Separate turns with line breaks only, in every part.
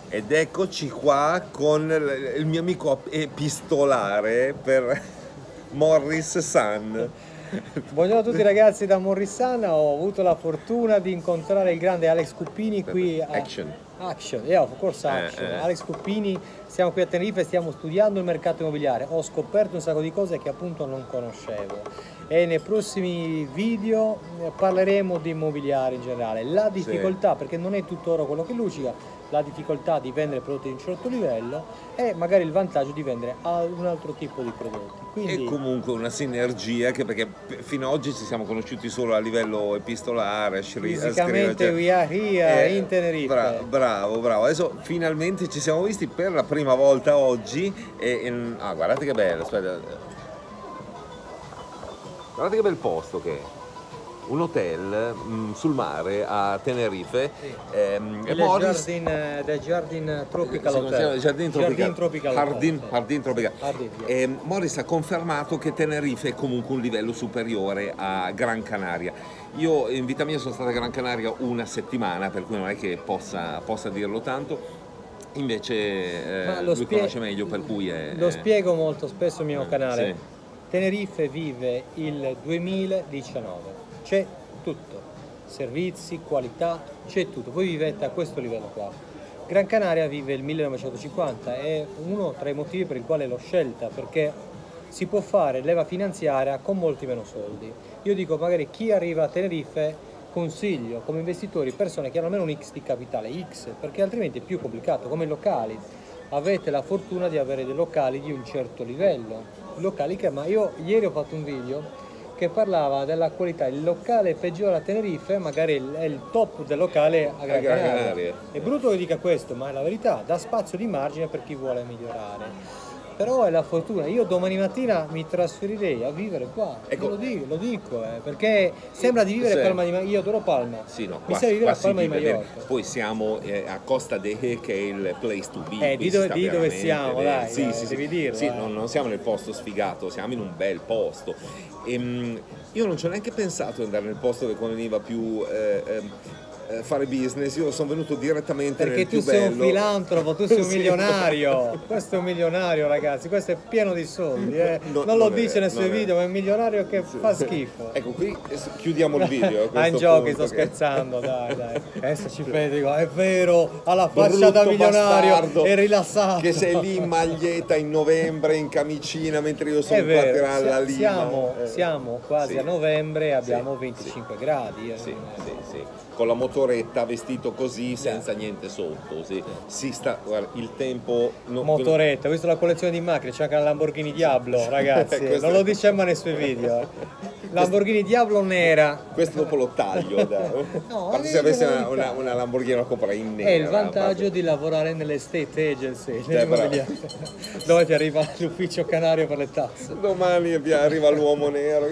Ed eccoci qua con il mio amico epistolare per Morris Sun.
Buongiorno a tutti ragazzi da Morrissana, ho avuto la fortuna di incontrare il grande Alex Cuppini qui a
Action.
Yeah, of course Action. Alex Cuppini, siamo qui a Tenerife e stiamo studiando il mercato immobiliare. Ho scoperto un sacco di cose che appunto non conoscevo e nei prossimi video parleremo di immobiliare in generale. La difficoltà, perché non è tutto oro quello che luccica, la difficoltà di vendere prodotti di un certo livello e magari il vantaggio di vendere un altro tipo di prodotti.
Quindi... E comunque una sinergia perché fino ad oggi ci siamo conosciuti solo a livello epistolare,
fisicamente we are here in Tenerife.
Bravo. Adesso finalmente ci siamo visti per la prima volta oggi guardate che bello, aspetta. Guardate che bel posto che è. Un hotel sul mare a Tenerife.
Sì.
Del
Jardin Tropical Hotel.
Jardin Tropical. Morris ha confermato che Tenerife è comunque un livello superiore a Gran Canaria. Io in vita mia sono stato a Gran Canaria una settimana, per cui non è che possa dirlo tanto. Invece lui conosce meglio, per cui
lo spiego molto spesso sul mio canale.
Sì.
Tenerife vive il 2019. C'è tutto, servizi, qualità, c'è tutto. Voi vivete a questo livello qua. Gran Canaria vive il 1950, è uno tra i motivi per il quale l'ho scelta, perché si può fare leva finanziaria con molti meno soldi. Io dico, magari chi arriva a Tenerife, consiglio come investitori persone che hanno almeno un X di capitale, X, perché altrimenti è più complicato, come i locali. Avete la fortuna di avere dei locali di un certo livello, locali che, ma io ieri ho fatto un video che parlava della qualità, il locale peggiore a Tenerife magari è il top del locale a Gran Canaria. È brutto che dica questo, ma è la verità, dà spazio di margine per chi vuole migliorare. Però è la fortuna, io domani mattina mi trasferirei a vivere qua, ecco. lo dico, perché sembra di vivere a Palma di Mallorca, io adoro Palma,
sì, no,
mi sa vivere a Palma di Mallorca.
Poi siamo a Costa de He, che è il place to be.
Di dove siamo, dai, devi dirlo.
Sì, non siamo nel posto sfigato, siamo in un bel posto. Io non ci ho neanche pensato di andare nel posto che conveniva più fare business, io sono venuto direttamente nel più bello.
Perché tu sei un filantropo, tu sei un milionario. Questo è un milionario, ragazzi, questo è pieno di soldi, non lo dice nei suoi video, ma è un milionario che fa schifo.
Ecco, qui chiudiamo il video.
In giochi, sto scherzando, dai. Adesso ci dico, è vero, alla faccia da milionario, è rilassato.
Che sei lì in maglietta in novembre, in camicina, mentre io sono qua a tirare la lima.
Siamo quasi a novembre, abbiamo 25 gradi.
Sì. Con la motoretta, vestito così, senza niente sotto. Si sta, guarda, il tempo.
Motoretta, ho visto la collezione di macchine, c'è anche la Lamborghini Diablo, ragazzi. Non lo diciamo nei suoi video. Lamborghini Diablo nera.
Questo dopo lo taglio. No, se avessi una Lamborghini la compra in nera.
È il vantaggio di lavorare nell'estate agency, dove ti arriva l'ufficio canario per le tasse.
Domani arriva l'uomo nero.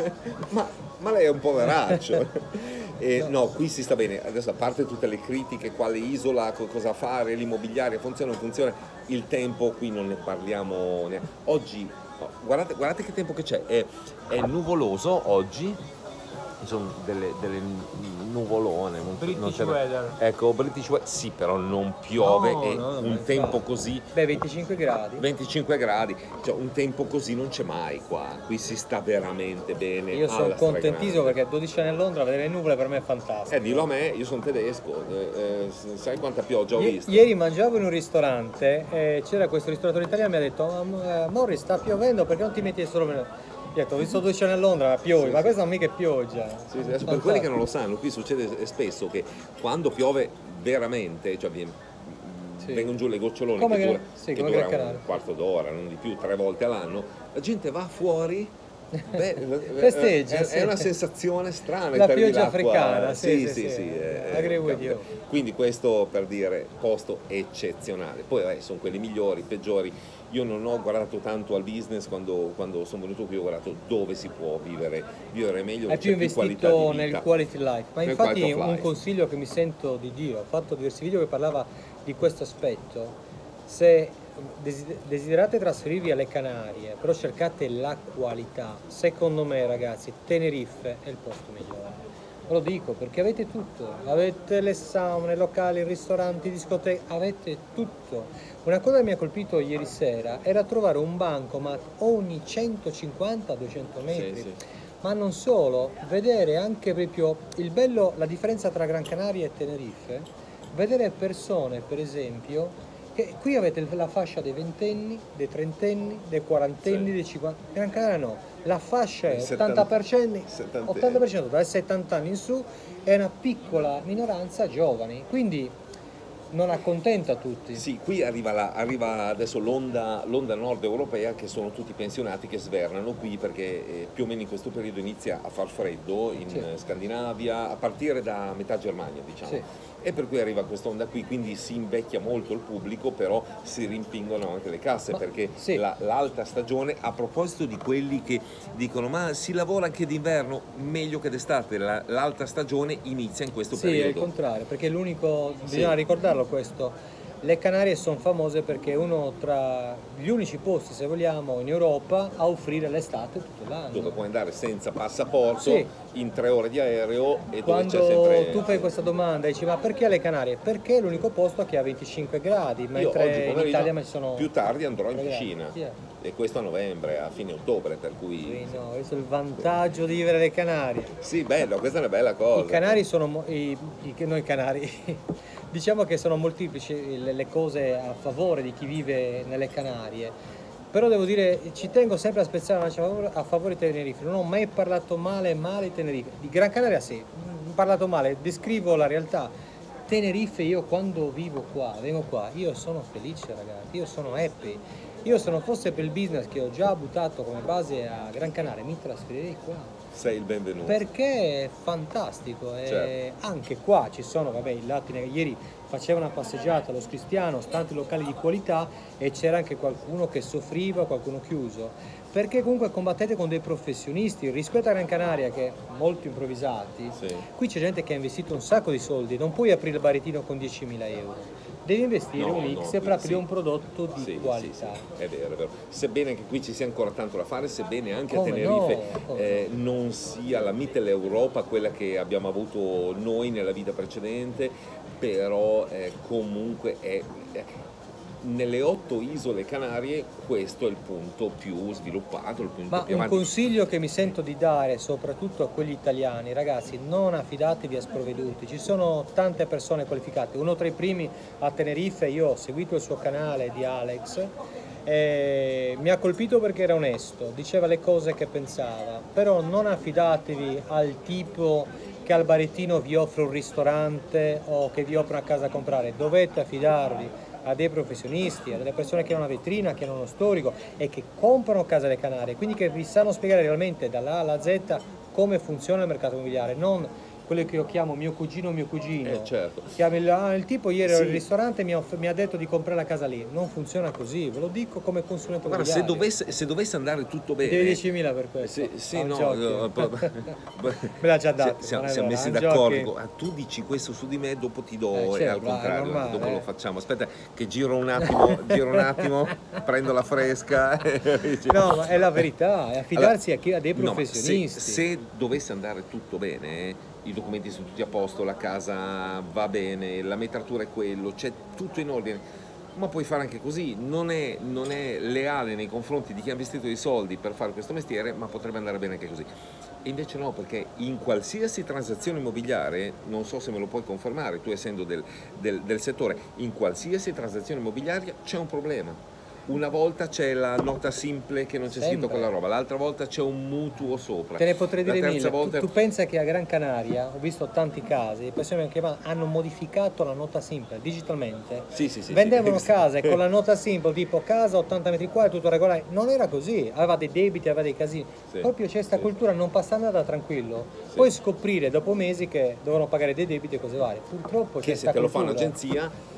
Ma lei è un poveraccio. No, qui si sta bene. Adesso, a parte tutte le critiche, quale isola, cosa fare, l'immobiliare funziona o non funziona, il tempo qui non ne parliamo neanche. Oggi, guardate che tempo che c'è, è nuvoloso oggi, ci sono delle nuvolone,
British weather.
Ecco, British weather, sì, però non piove, un tempo così.
25 gradi.
25 gradi, cioè un tempo così non c'è mai qua, qui si sta veramente bene.
Io sono contentissimo perché 12 anni a Londra, vedere le nuvole per me è fantastico.
Dillo a me, io sono tedesco, sai quanta pioggia ho visto?
Ieri mangiavo in un ristorante e c'era questo ristoratore italiano e mi ha detto Morris, sta piovendo, perché non ti metti solo... Ho visto 12 anni a Londra, ma piove, ma questa non mica è pioggia.
Adesso, per quelli che non lo sanno, qui succede spesso che quando piove veramente, cioè vengono giù le gocciolone che dura un quarto d'ora, non di più, 3 volte all'anno, la gente va fuori.
Festeggia,
è una sensazione strana,
la pioggia africana,
quindi questo per dire posto eccezionale. Poi sono quelli migliori, peggiori. Io non ho guardato tanto al business quando sono venuto qui, ho guardato dove si può vivere meglio.
Hai più investito nel quality life, ma infatti un consiglio che mi sento di dire, ho fatto diversi video che parlava di questo aspetto. Se desiderate trasferirvi alle Canarie, però cercate la qualità, secondo me ragazzi Tenerife è il posto migliore. Ve lo dico perché avete tutto, avete le saune, locali, ristoranti, discoteche, avete tutto. Una cosa che mi ha colpito ieri sera era trovare un bancomat ogni 150-200 metri.
Sì.
Ma non solo, vedere anche proprio il bello, la differenza tra Gran Canaria e Tenerife, vedere persone per esempio, che qui avete la fascia dei ventenni, dei trentenni, dei quarantenni, dei 50, Gran Canaria no, la fascia è 80%, 80% dai 70 anni in su è una piccola minoranza giovani, quindi non accontenta tutti.
Sì, qui arriva adesso l'onda nord europea, che sono tutti pensionati che svernano qui perché più o meno in questo periodo inizia a far freddo in Scandinavia, a partire da metà Germania, diciamo.
Sì.
E per cui arriva quest'onda qui, quindi si invecchia molto il pubblico, però si rimpingono anche le casse, perché l'alta stagione, a proposito di quelli che dicono ma si lavora anche d'inverno, meglio che d'estate, l'alta stagione inizia in questo periodo.
Sì, è il contrario, perché l'unico, bisogna ricordarlo questo, le Canarie sono famose perché è uno tra gli unici posti, se vogliamo, in Europa a offrire l'estate tutto l'anno.
Dove puoi andare senza passaporto, in 3 ore di aereo e
quando
dove c'è sempre...
tu fai questa domanda e dici ma perché le Canarie? Perché è l'unico posto che ha 25 gradi, mentre in Italia ci sono...
Più tardi andrò in piscina, e questo a novembre, a fine ottobre, per cui...
No, questo è il vantaggio di vivere alle Canarie.
Sì, bello, questa è una bella cosa.
I Canari sono... noi Canari... diciamo che sono molteplici le cose a favore di chi vive nelle Canarie, però devo dire, ci tengo sempre a spezzare una lancia a favore di Tenerife. Non ho mai parlato male di Tenerife. Di Gran Canaria sì, ho parlato male, descrivo la realtà. Tenerife, io quando vivo qua, vengo qua, io sono felice ragazzi, io sono happy. Io se non fosse per il business che ho già buttato come base a Gran Canaria mi trasferirei qua.
Sei il benvenuto.
Perché è fantastico, anche qua ci sono, vabbè, i lati, ieri facevo una passeggiata allo Cristiano, tanti locali di qualità e c'era anche qualcuno che soffriva, qualcuno chiuso, perché comunque combattete con dei professionisti rispetto a Gran Canaria che molto improvvisati, qui c'è gente che ha investito un sacco di soldi, non puoi aprire il barettino con 10.000 euro. Devi investire un X per aprire un prodotto di qualità.
È vero. Sebbene anche qui ci sia ancora tanto da fare, sebbene anche a Tenerife non sia la Mitteleuropa quella che abbiamo avuto noi nella vita precedente, però comunque è nelle 8 isole Canarie questo è il punto più sviluppato, il punto più avanti.
Un consiglio che mi sento di dare soprattutto a quegli italiani, ragazzi, non affidatevi a sprovveduti, ci sono tante persone qualificate, uno tra i primi a Tenerife, io ho seguito il suo canale di Alex, mi ha colpito perché era onesto, diceva le cose che pensava, però non affidatevi al tipo che al barettino vi offre un ristorante o che vi offre una casa a comprare, dovete affidarvi a dei professionisti, a delle persone che hanno una vetrina, che hanno uno storico e che comprano case alle Canarie, quindi che vi sanno spiegare realmente dalla A alla Z come funziona il mercato immobiliare, non quello che io chiamo mio cugino.
Certo.
Il tipo ieri al ristorante mi ha detto di comprare la casa lì, non funziona così, ve lo dico come consulente immobiliare.
Guarda, se dovesse andare tutto bene,
devi 10.000 per questo. Me l'ha già dato.
Siamo messi d'accordo. Tu dici questo su di me, dopo ti do, e al contrario, normale, dopo lo facciamo. Aspetta che giro un attimo, prendo la fresca.
No, ma è la verità, è affidarsi a dei professionisti.
Se dovesse andare tutto bene, i documenti sono tutti a posto, la casa va bene, la metratura è quello, c'è tutto in ordine, ma puoi fare anche così, non è leale nei confronti di chi ha investito i soldi per fare questo mestiere, ma potrebbe andare bene anche così. E invece no, perché in qualsiasi transazione immobiliare, non so se me lo puoi confermare, tu essendo del settore, in qualsiasi transazione immobiliare c'è un problema. Una volta c'è la nota simple che non c'è scritto quella roba, l'altra volta c'è un mutuo sopra.
Te ne potrei dire mille.
Volta...
Tu pensa che a Gran Canaria, ho visto tanti casi, le persone che hanno modificato la nota simple digitalmente. Vendevano case con la nota simple, tipo casa 80 metri quadri, tutto regolare. Non era così, aveva dei debiti, aveva dei casini. Proprio c'è questa cultura, non passa nada tranquillo. Poi scoprire dopo mesi che dovevano pagare dei debiti e cose varie. Purtroppo c'è
che se te lo fa un'agenzia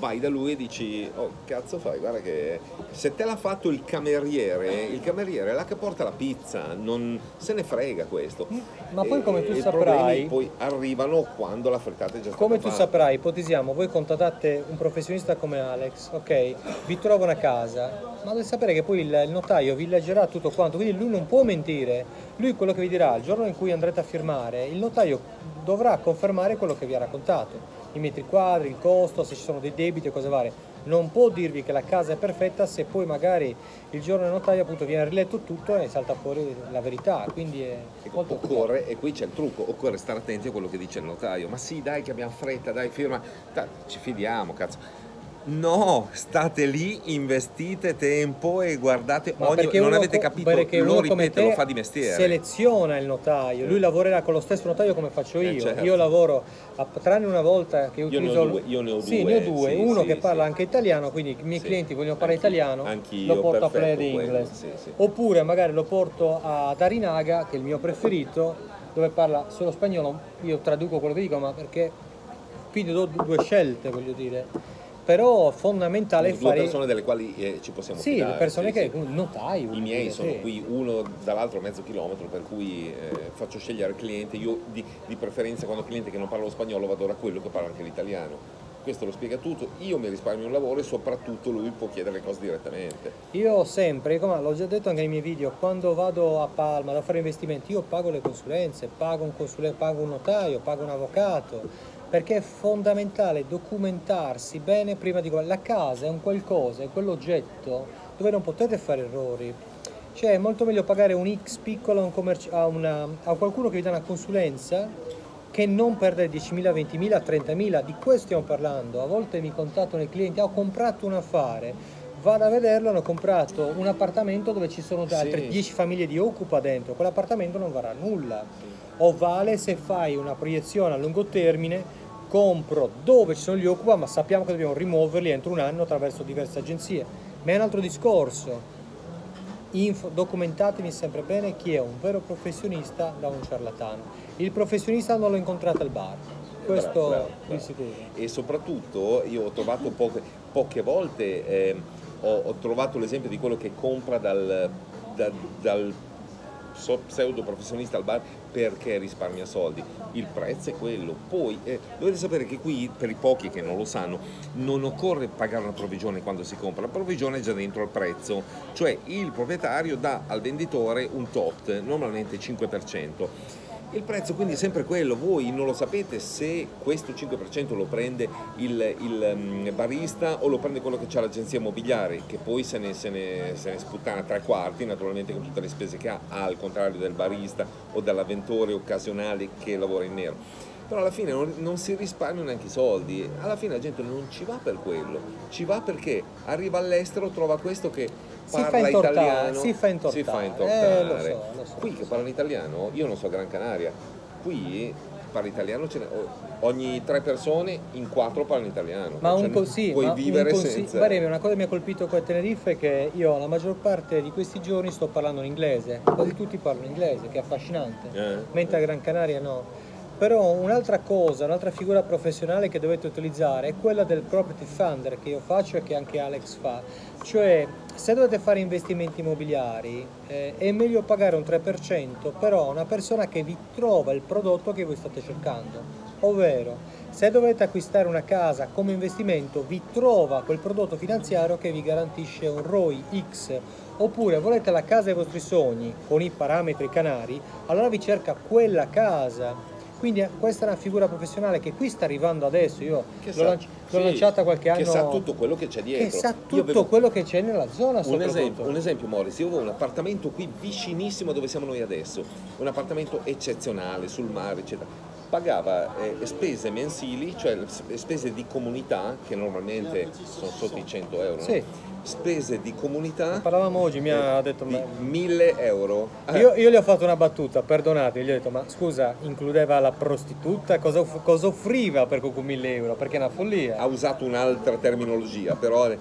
vai da lui e dici, oh cazzo fai, guarda che se te l'ha fatto il cameriere è là che porta la pizza, non se ne frega questo.
Ma poi come tu
i
saprai,
problemi poi arrivano quando la frittata è già stata
come tu
fatta.
saprai, ipotizziamo, voi contattate un professionista come Alex, ok? Vi trova una casa, ma dovete sapere che poi il notaio villeggerà tutto quanto, quindi lui non può mentire. Lui quello che vi dirà, il giorno in cui andrete a firmare, il notaio dovrà confermare quello che vi ha raccontato, i metri quadri, il costo, se ci sono dei debiti e cose varie. Non può dirvi che la casa è perfetta se poi magari il giorno del notaio appunto viene riletto tutto e salta fuori la verità, quindi è molto
Occorre, e qui c'è il trucco, occorre stare attenti a quello che dice il notaio. Ma sì, dai che abbiamo fretta, dai firma, ci fidiamo, cazzo. No, state lì, investite tempo e guardate, non avete capito, lo ripeto, lo fa di mestiere.
Seleziona il notaio, lui lavorerà con lo stesso notaio come faccio io.
Certo.
Io lavoro, tranne una volta che utilizzo...
Io ne ho due.
Sì, ne ho due, uno che parla anche italiano, quindi i miei clienti vogliono parlare italiano, lo porto a Play di English. Oppure magari lo porto ad Arinaga, che è il mio preferito, dove parla solo spagnolo, io traduco quello che dico, ma perché... Quindi do due scelte, voglio dire. Però fondamentale è fare...
Due persone delle quali ci possiamo fidare.
Sì, le persone che... Notai.
I miei sono qui, uno dall'altro mezzo chilometro, per cui faccio scegliere il cliente. Io di preferenza quando ho cliente che non parla lo spagnolo vado da quello che parla anche l'italiano. Questo lo spiega tutto, io mi risparmio un lavoro e soprattutto lui può chiedere le cose direttamente.
Io sempre, come l'ho già detto anche nei miei video, quando vado a Palma da fare investimenti, io pago le consulenze, pago un consulente, pago un notaio, pago un avvocato, perché è fondamentale documentarsi bene prima di... La casa è un qualcosa, è quell'oggetto dove non potete fare errori. Cioè è molto meglio pagare un X piccolo a qualcuno che vi dà una consulenza che non perdere 10.000, 20.000, 30.000. Di questo stiamo parlando. A volte mi contattano i clienti, ho comprato un affare, vado a vederlo, hanno comprato un appartamento dove ci sono altre 10 famiglie di occupa dentro, quell'appartamento non varrà nulla. O vale se fai una proiezione a lungo termine, compro dove ci sono gli occupa, ma sappiamo che dobbiamo rimuoverli entro un anno attraverso diverse agenzie. Ma è un altro discorso. Documentatevi sempre bene chi è un vero professionista da un ciarlatano. Il professionista non l'ho incontrato al bar, questo di sicuro. E
soprattutto io ho trovato poche volte, ho trovato l'esempio di quello che compra dal pseudo professionista al bar perché risparmia soldi. Il prezzo è quello. Poi dovete sapere che qui, per i pochi che non lo sanno, non occorre pagare una provvigione quando si compra, la provvigione è già dentro al prezzo, cioè il proprietario dà al venditore un tot, normalmente 5%. Il prezzo quindi è sempre quello, voi non lo sapete se questo 5% lo prende il barista o lo prende quello che c'ha l'agenzia immobiliare, che poi se ne sputtana 3/4, naturalmente con tutte le spese che ha, al contrario del barista o dell'avventore occasionale che lavora in nero. Però alla fine non si risparmiano neanche i soldi, alla fine la gente non ci va per quello, ci va perché arriva all'estero, trova questo che parla italiano,
si fa intortare. Lo so.
Qui che parlano italiano, io non so Gran Canaria, qui parla italiano, ogni 3 persone in 4 parlano italiano.
Ma
puoi vivere senza...
Una cosa che mi ha colpito qua a Tenerife è che io la maggior parte di questi giorni sto parlando in inglese, quasi tutti parlano inglese, che è affascinante, mentre a Gran Canaria no. Però un'altra cosa, un'altra figura professionale che dovete utilizzare è quella del property funder che io faccio e che anche Alex fa. Cioè, se dovete fare investimenti immobiliari è meglio pagare un 3%, però a una persona che vi trova il prodotto che voi state cercando. Ovvero, se dovete acquistare una casa come investimento, vi trova quel prodotto finanziario che vi garantisce un ROI X. Oppure volete la casa dei vostri sogni con i parametri canari, allora vi cerca quella casa. Quindi questa è una figura professionale che qui sta arrivando adesso, io l'ho lanciata qualche anno.
Che sa tutto quello che c'è dietro.
Che sa tutto quello che c'è nella zona.
Un esempio Morris, io avevo un appartamento qui vicinissimo dove siamo noi adesso, un appartamento eccezionale, sul mare, eccetera. Pagava spese mensili, cioè spese di comunità, che normalmente sono sotto i 100 euro.
Sì.
No? Spese di comunità.
Parlavamo oggi, mi ha detto
di 1.000 euro.
Io gli ho fatto una battuta, perdonate, gli ho detto ma scusa, includeva la prostituta? Cosa offriva per quei 1.000 euro? Perché è una follia.
Ha usato un'altra terminologia, però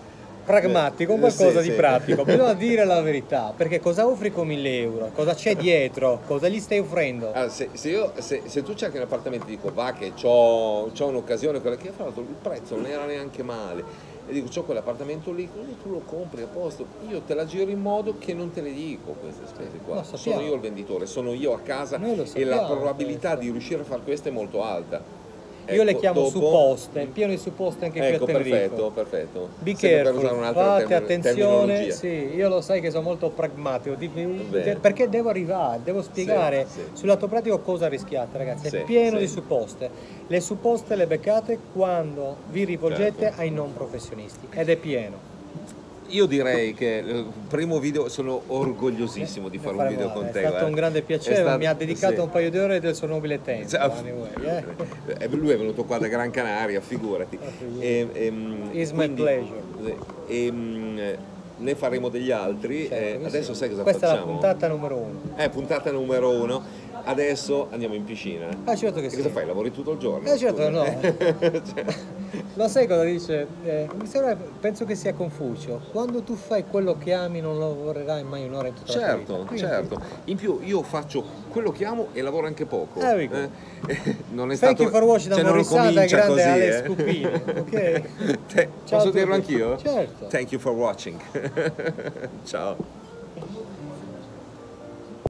pragmatico, qualcosa
Sì,
di
sì.
pratico. Bisogna dire la verità, perché cosa offri con 1.000 euro? Cosa c'è dietro? Cosa gli stai offrendo?
Allora, se tu cerchi un appartamento e dico va che c'ho un'occasione, quella che fra l'altro il prezzo non era neanche male, e dico c'ho quell'appartamento lì, così tu lo compri a posto, io te la giro in modo che non te le dico queste spese qua,
Lo sappiamo.
sono io il venditore, sono io a casa
Noi lo
e la
sappiamo
probabilità
questo.
di riuscire a fare questo è molto alta.
Io le
Ecco,
chiamo
dopo-
supposte, pieno di supposte anche qui
Ecco,
a Tenerife.
perfetto.
Be
Sempre per
careful,
usare un'altra
fate attenzione,
terminologia.
sì, io lo sai che sono molto pragmatico,
Bene.
perché devo arrivare, devo spiegare
Sì.
sul lato pratico cosa rischiate ragazzi, è
Sì,
pieno
sì.
di supposte, le supposte le beccate quando vi rivolgete
Certo.
ai non professionisti ed è pieno.
Io direi che il primo video sono orgogliosissimo di fare un video con te.
È stato un grande piacere,
È stato-
mi ha dedicato
sì.
un paio di ore del suo nobile tempo.
Cioè,
Anyway,
Lui è venuto qua da Gran Canaria, figurati.
It's my
Quindi,
pleasure.
ne faremo degli altri.
Certo che
Adesso
sì.
sai cosa
Questa
facciamo?
è la puntata numero 1.
Puntata numero 1. Adesso andiamo in piscina.
Ah, certo che
E
sì.
cosa fai? Lavori tutto il giorno?
Certo, no.
Cioè,
Lo sai cosa dice? Penso che sia Confucio. Quando tu fai quello che ami non lavorerai mai un'ora in tutta la tua vita. Quindi,
certo. In più io faccio quello che amo e lavoro anche poco.
There we go.
Non è
Thank
stato
you for watching da
cioè, non
Morissata e
comincia
grande
così,
Alex Cupini. Ok?
Posso
a tutti.
dirlo anch'io?
Certo.
Thank you for watching. Ciao.